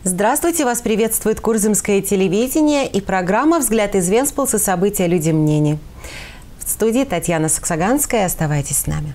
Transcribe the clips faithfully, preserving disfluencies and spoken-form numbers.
Здравствуйте! Вас приветствует Курзымское телевидение и программа «Взгляд из Венспилса. События, люди, мнения». В студии Татьяна Саксаганская. Оставайтесь с нами.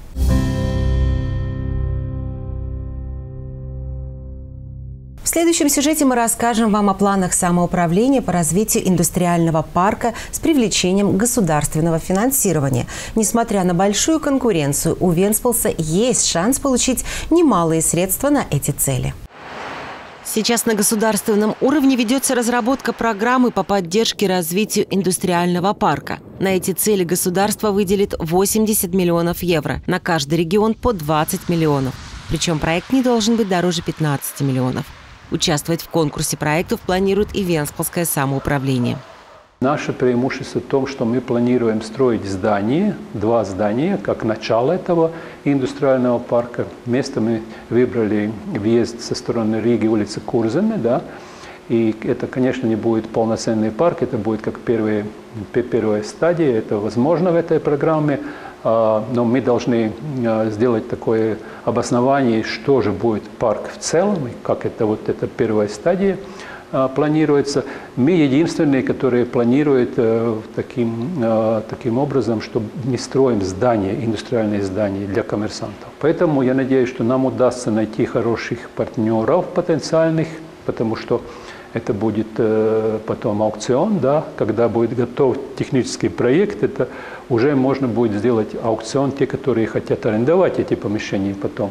В следующем сюжете мы расскажем вам о планах самоуправления по развитию индустриального парка с привлечением государственного финансирования. Несмотря на большую конкуренцию, у Венспилса есть шанс получить немалые средства на эти цели. Сейчас на государственном уровне ведется разработка программы по поддержке развитию индустриального парка. На эти цели государство выделит восемьдесят миллионов евро, на каждый регион по двадцать миллионов. Причем проект не должен быть дороже пятнадцати миллионов. Участвовать в конкурсе проектов планирует и Венспилское самоуправление. Наше преимущество в том, что мы планируем строить здания, два здания, как начало этого индустриального парка. Место мы выбрали въезд со стороны Риги, улицы Курземе, да. И это, конечно, не будет полноценный парк, это будет как первая, первая стадия, это возможно в этой программе. Но мы должны сделать такое обоснование, что же будет парк в целом, и как это вот эта первая стадия планируется. Мы единственные, которые планируют таким, таким образом, что не строим здания, индустриальные здания для коммерсантов. Поэтому я надеюсь, что нам удастся найти хороших партнеров потенциальных, потому что это будет потом аукцион, да, когда будет готов технический проект, это уже можно будет сделать аукцион, те, которые хотят арендовать эти помещения потом.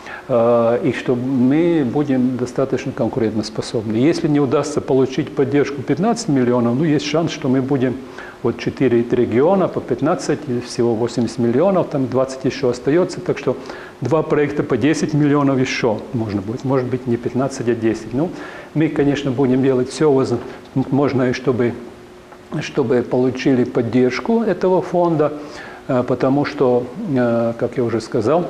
И что мы будем достаточно конкурентоспособны. Если не удастся получить поддержку пятнадцать миллионов, ну, есть шанс, что мы будем вот четыре региона по пятнадцать, всего восемьдесят миллионов, там двадцать еще остается, так что два проекта по десять миллионов еще можно будет, может быть не пятнадцать, а десять. Ну, мы, конечно, будем делать все возможное, чтобы, чтобы получили поддержку этого фонда, потому что, как я уже сказал,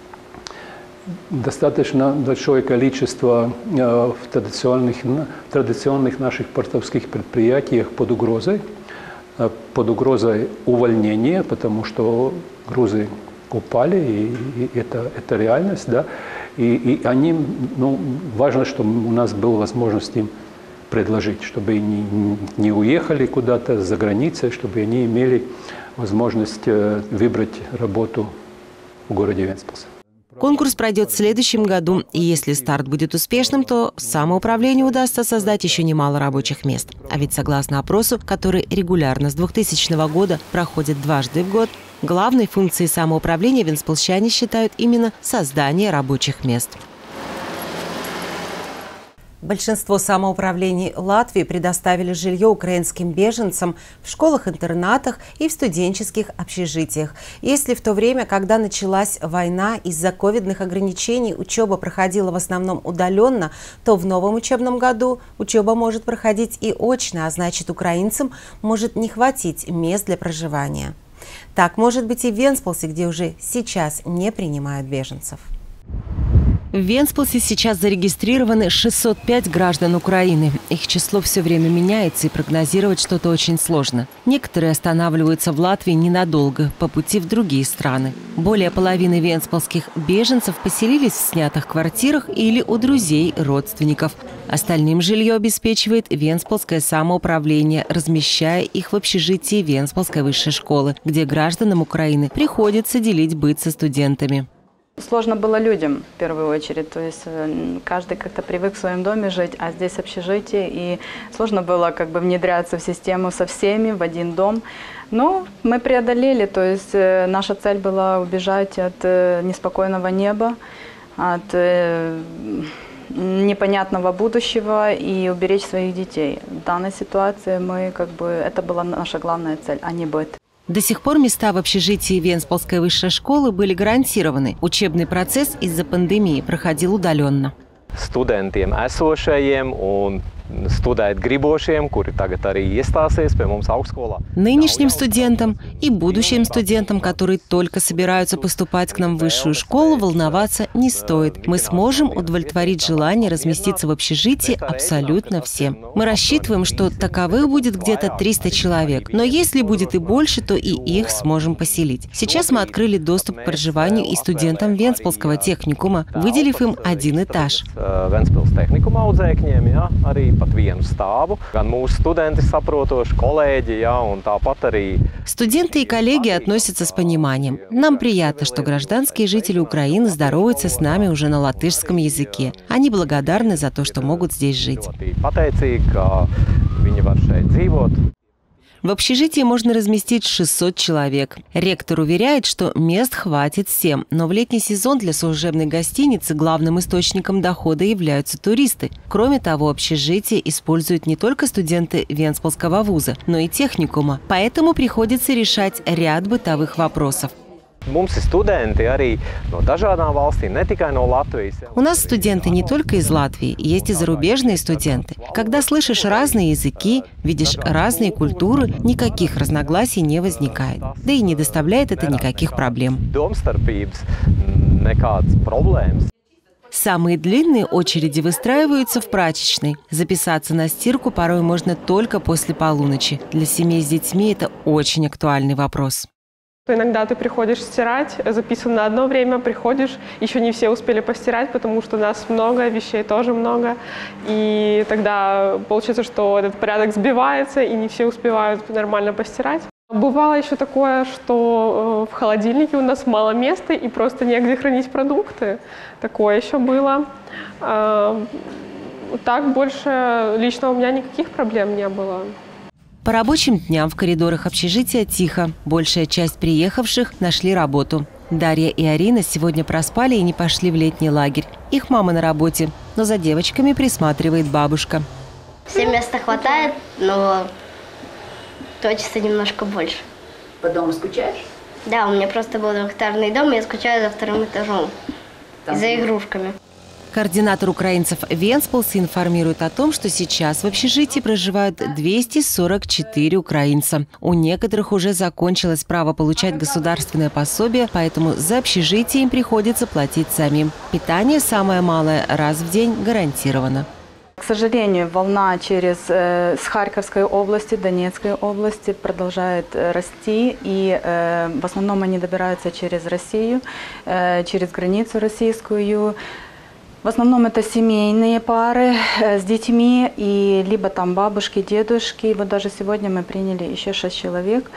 достаточно большое количество э, в традиционных, традиционных наших портовских предприятиях под угрозой, э, под угрозой увольнения, потому что грузы упали, и, и это, это реальность, да, и, и они, ну, важно, чтобы у нас была возможность им предложить, чтобы они не уехали куда-то за границей, чтобы они имели возможность э, выбрать работу в городе Венспилсе. Конкурс пройдет в следующем году, и если старт будет успешным, то самоуправлению удастся создать еще немало рабочих мест. А ведь согласно опросу, который регулярно с двухтысячного года проходит дважды в год, главной функцией самоуправления венспилсчане считают именно создание рабочих мест. Большинство самоуправлений Латвии предоставили жилье украинским беженцам в школах-интернатах и в студенческих общежитиях. Если в то время, когда началась война, из-за ковидных ограничений учеба проходила в основном удаленно, то в новом учебном году учеба может проходить и очно, а значит, украинцам может не хватить мест для проживания. Так может быть и в Венспилсе, где уже сейчас не принимают беженцев. В Венспилсе сейчас зарегистрированы шестьсот пять граждан Украины. Их число все время меняется, и прогнозировать что-то очень сложно. Некоторые останавливаются в Латвии ненадолго, по пути в другие страны. Более половины венспилских беженцев поселились в снятых квартирах или у друзей, родственников. Остальным жилье обеспечивает Венспилское самоуправление, размещая их в общежитии Венспилской высшей школы, где гражданам Украины приходится делить быт со студентами. Сложно было людям, в первую очередь, то есть каждый как-то привык в своем доме жить, а здесь общежитие, и сложно было как бы внедряться в систему со всеми в один дом. Но мы преодолели, то есть наша цель была убежать от неспокойного неба, от непонятного будущего и уберечь своих детей. В данной ситуации мы как бы, это была наша главная цель, а не быт. До сих пор места в общежитии Венспилской высшей школы были гарантированы. Учебный процесс из-за пандемии проходил удаленно. Студентiem esošajiem un Нынешним студентам и будущим студентам, которые только собираются поступать к нам в высшую школу, волноваться не стоит. Мы сможем удовлетворить желание разместиться в общежитии абсолютно всем. Мы рассчитываем, что таковых будет где-то триста человек, но если будет и больше, то и их сможем поселить. Сейчас мы открыли доступ к проживанию и студентам Вентспилского техникума, выделив им один этаж. Студенты и коллеги относятся с пониманием. Нам приятно, что гражданские жители Украины здороваются с нами уже на латышском языке. Они благодарны за то, что могут здесь жить. В общежитии можно разместить шестьсот человек. Ректор уверяет, что мест хватит всем, но в летний сезон для служебной гостиницы главным источником дохода являются туристы. Кроме того, общежитие используют не только студенты Вентспилского вуза, но и техникума, поэтому приходится решать ряд бытовых вопросов. У нас студенты не только из Латвии, есть и зарубежные студенты. Когда слышишь разные языки, видишь разные культуры, никаких разногласий не возникает. Да и не доставляет это никаких проблем. Самые длинные очереди выстраиваются в прачечной. Записаться на стирку порой можно только после полуночи. Для семей с детьми это очень актуальный вопрос. Иногда ты приходишь стирать, записан на одно время, приходишь, еще не все успели постирать, потому что нас много, вещей тоже много. И тогда получается, что этот порядок сбивается, и не все успевают нормально постирать. Бывало еще такое, что в холодильнике у нас мало места, и просто негде хранить продукты. Такое еще было. Так больше лично у меня никаких проблем не было. По рабочим дням в коридорах общежития тихо. Большая часть приехавших нашли работу. Дарья и Арина сегодня проспали и не пошли в летний лагерь. Их мама на работе, но за девочками присматривает бабушка. Всем места хватает, но точится немножко больше. По дому скучаешь? Да, у меня просто был двухэтажный дом, и я скучаю за вторым этажом, там за игрушками. Координатор украинцев Вентспилса информирует о том, что сейчас в общежитии проживают двести сорок четыре украинца. У некоторых уже закончилось право получать государственное пособие, поэтому за общежитие им приходится платить самим. Питание самое малое раз в день гарантировано. К сожалению, волна через э, с Харьковской области, Донецкой области продолжает э, расти, и э, в основном они добираются через Россию, э, через границу российскую. В основном это семейные пары с детьми, и либо там бабушки, дедушки. Вот даже сегодня мы приняли еще шесть человек,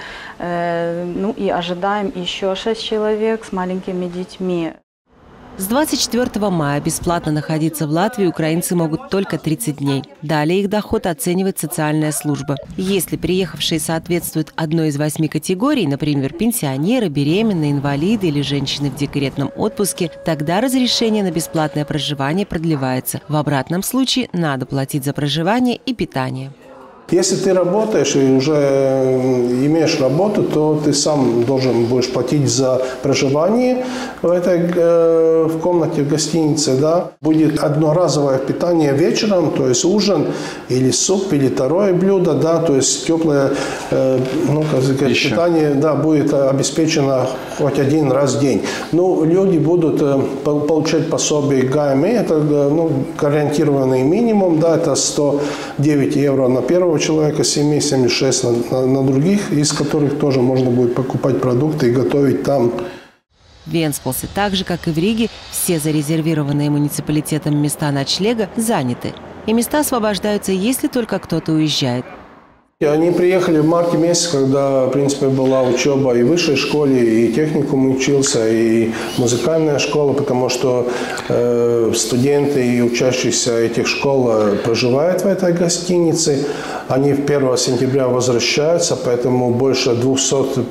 ну и ожидаем еще шесть человек с маленькими детьми. С двадцать четвёртого мая бесплатно находиться в Латвии украинцы могут только тридцать дней. Далее их доход оценивает социальная служба. Если приехавшие соответствуют одной из восьми категорий, например, пенсионеры, беременные, инвалиды или женщины в декретном отпуске, тогда разрешение на бесплатное проживание продлевается. В обратном случае надо платить за проживание и питание. Если ты работаешь и уже имеешь работу, то ты сам должен будешь платить за проживание в этой э, в комнате в гостинице, да. Будет одноразовое питание вечером, то есть ужин или суп или второе блюдо, да, то есть теплое э, ну, как сказать, питание, да, будет обеспечено хоть один раз в день. Ну, люди будут э, получать пособие ГАМИ, это ну, гарантированный минимум, да, это сто девять евро на первого человека, семьи семьдесят шесть на, на, на других, из которых тоже можно будет покупать продукты и готовить там. В Вентспилсе, так же как и в Риге, все зарезервированные муниципалитетом места ночлега заняты. И места освобождаются, если только кто-то уезжает. Они приехали в марте месяце, когда, в принципе, была учеба и в высшей школе, и техникум учился, и музыкальная школа, потому что э, студенты и учащиеся этих школ проживают в этой гостинице. Они первого сентября возвращаются, поэтому больше двухсот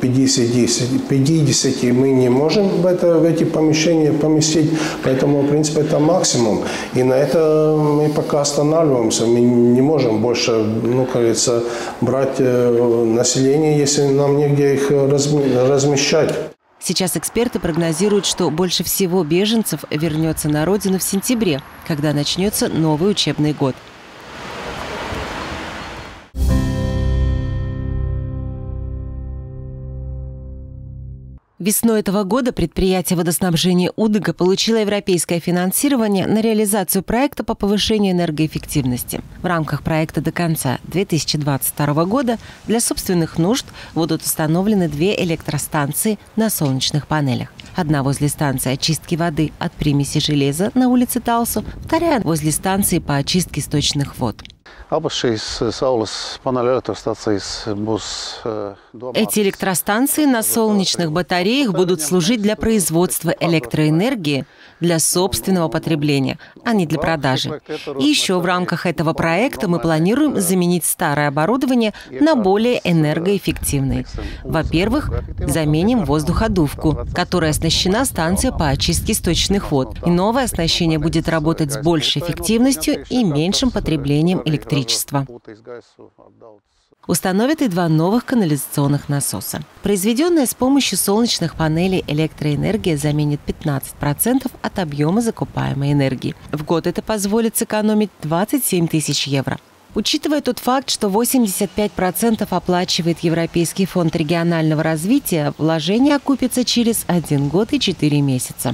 пятидесяти мы не можем в, это, в эти помещения поместить, поэтому, в принципе, это максимум. И на это мы пока останавливаемся, мы не можем больше, ну, как говорится, брать население, если нам негде их размещать. Сейчас эксперты прогнозируют, что больше всего беженцев вернется на родину в сентябре, когда начнется новый учебный год. Весной этого года предприятие водоснабжения Удыга получило европейское финансирование на реализацию проекта по повышению энергоэффективности. В рамках проекта до конца две тысячи двадцать второго года для собственных нужд будут установлены две электростанции на солнечных панелях. Одна возле станции очистки воды от примеси железа на улице Талсу, вторая возле станции по очистке сточных вод. Эти электростанции на солнечных батареях будут служить для производства электроэнергии для собственного потребления, а не для продажи. И еще в рамках этого проекта мы планируем заменить старое оборудование на более энергоэффективное. Во-первых, заменим воздуходувку, которой оснащена станция по очистке сточных вод. И новое оснащение будет работать с большей эффективностью и меньшим потреблением электричества. Установят и два новых канализационных насоса. Произведенная с помощью солнечных панелей электроэнергия заменит пятнадцать процентов от объема закупаемой энергии. В год это позволит сэкономить двадцать семь тысяч евро. Учитывая тот факт, что восемьдесят пять процентов оплачивает Европейский фонд регионального развития, вложение окупится через один год и четыре месяца.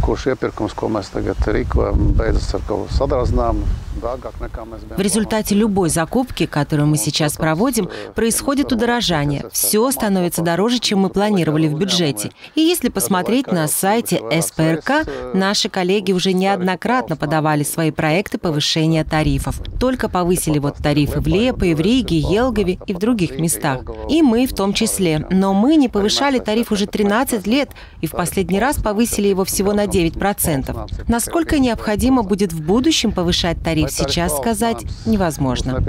В результате любой закупки, которую мы сейчас проводим, происходит удорожание. Все становится дороже, чем мы планировали в бюджете. И если посмотреть на сайте эс пэ эр ка, наши коллеги уже неоднократно подавали свои проекты повышения тарифов. Только повысили вот тарифы в Лепое, в Риге, Елгове и в других местах. И мы в том числе. Но мы не повышали тариф уже тринадцать лет, и в последний раз повысили его всего на девять процентов. Насколько необходимо будет в будущем повышать тариф, сейчас сказать невозможно.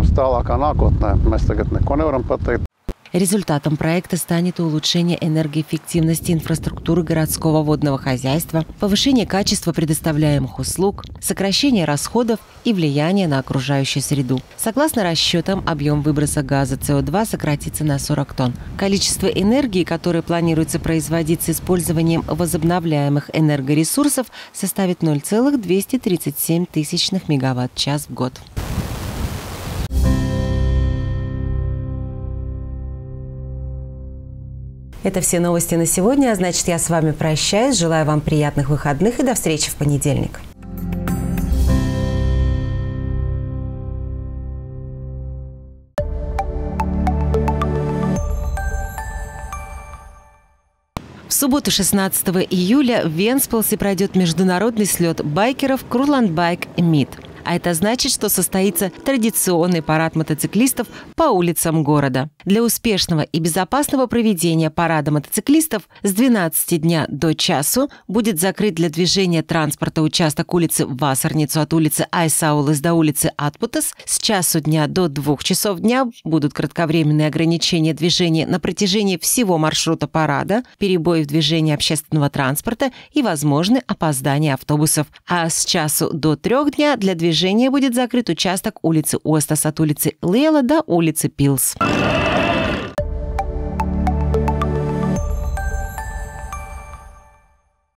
Результатом проекта станет улучшение энергоэффективности инфраструктуры городского водного хозяйства, повышение качества предоставляемых услуг, сокращение расходов и влияние на окружающую среду. Согласно расчетам, объем выброса газа цэ о два сократится на сорок тонн. Количество энергии, которое планируется производить с использованием возобновляемых энергоресурсов, составит ноль целых двести тридцать семь тысячных мегаватт-час в год. Это все новости на сегодня, а значит, я с вами прощаюсь. Желаю вам приятных выходных и до встречи в понедельник. В субботу шестнадцатого июля в Венспилсе пройдет международный слет байкеров Kurland Bike Meet. А это значит, что состоится традиционный парад мотоциклистов по улицам города. Для успешного и безопасного проведения парада мотоциклистов с двенадцати дня до часу будет закрыт для движения транспорта участок улицы Вассерницу от улицы Айсаулес до улицы Атпутас. С часу дня до двух часов дня будут кратковременные ограничения движения на протяжении всего маршрута парада, перебои в движении общественного транспорта и возможны опоздания автобусов. А с часу до трех дня для движения будет закрыт участок улицы Остас от улицы Лейла до улицы Пилс.